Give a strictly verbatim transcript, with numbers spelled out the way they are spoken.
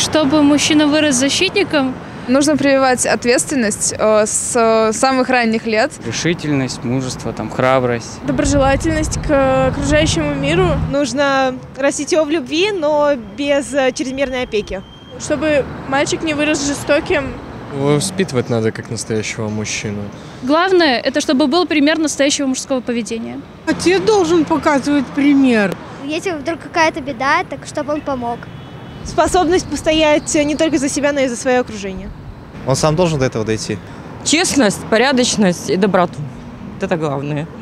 Чтобы мужчина вырос защитником. Нужно прививать ответственность э, с самых ранних лет. Решительность, мужество, там, храбрость. Доброжелательность к окружающему миру. Нужно растить его в любви, но без чрезмерной опеки. Чтобы мальчик не вырос жестоким. Воспитывать надо как настоящего мужчину. Главное, это чтобы был пример настоящего мужского поведения. Отец должен показывать пример. Если вдруг какая-то беда, так чтобы он помог. Способность постоять не только за себя, но и за свое окружение. Он сам должен до этого дойти. Честность, порядочность и доброту. Вот это главное.